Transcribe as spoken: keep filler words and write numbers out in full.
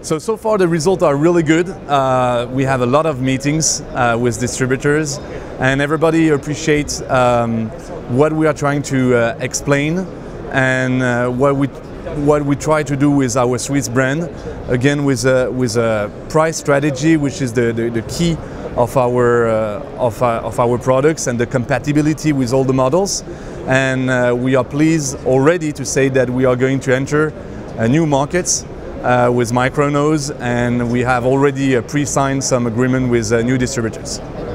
So, so far the results are really good. Uh, we have a lot of meetings uh, with distributors, and everybody appreciates um, what we are trying to uh, explain and uh, what we what we try to do with our Swiss brand. Again, with a, with a price strategy, which is the, the, the key of our, uh, of, uh, of our products, and the compatibility with all the models. And uh, we are pleased already to say that we are going to enter uh, new markets uh, with MyKronoz, and we have already uh, pre-signed some agreement with uh, new distributors.